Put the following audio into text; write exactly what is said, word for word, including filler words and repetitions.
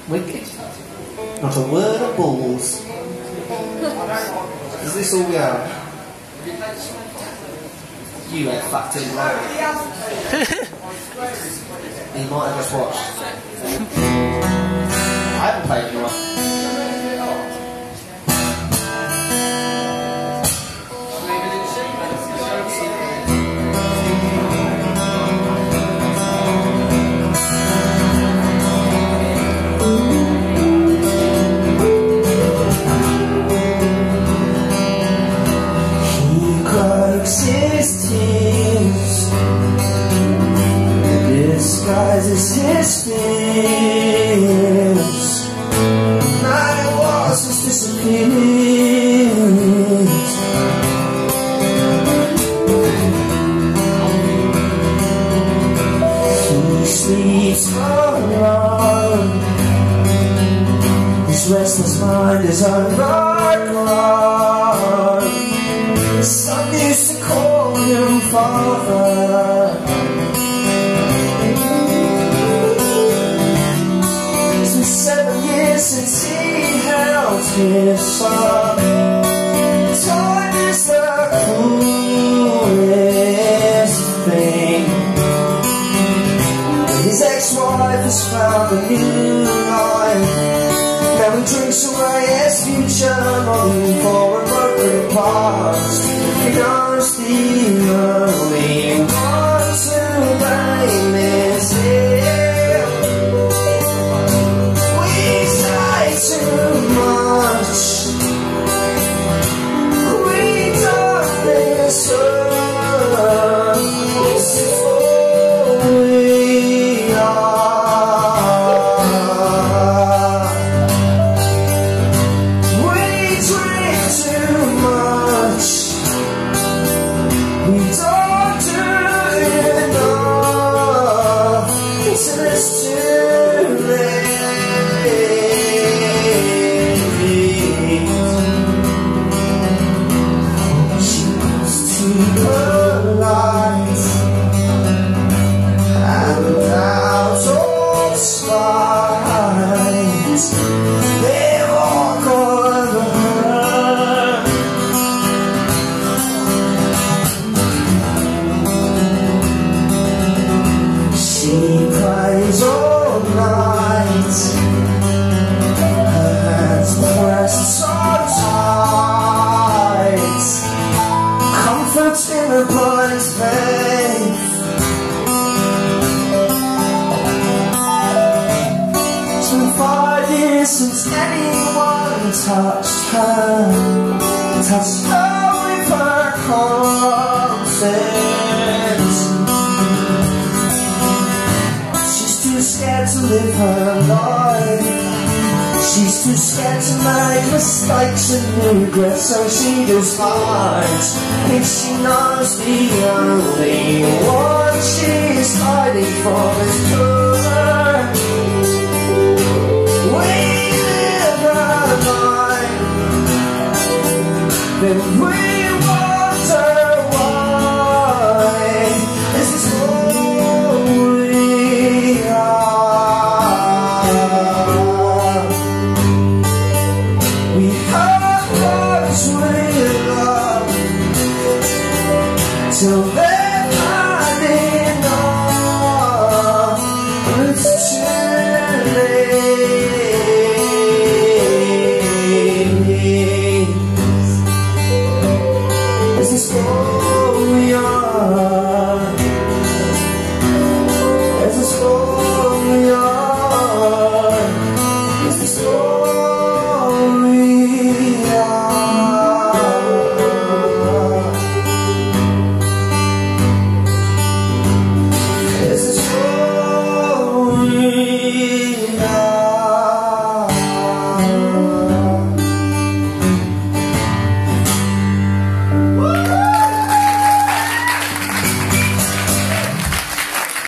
Wicked. Not a word of balls. Is this all we have? You ain't fucked in right. He might have just watched. I haven't played anyone. Disguises his fears. Night it was just disappears. He sleeps alone. His restless mind is overgrown. Some used to call him father. Since he held his son, time is the cruelest thing. His ex-wife has found a new life. Now he drinks away his future, longing for a broken past. He knows the only one to blame is him. Too much. We don't listen. This is all we are. We drink too much. We don't do enough until it's too late. In a blind faith, it's been five years since anyone touched her, touched her with her consent. She's too scared to live her life. She's too scared to make mistakes and regrets, so she just hides. If she knows the only one she's hiding from is her, we live our life, then we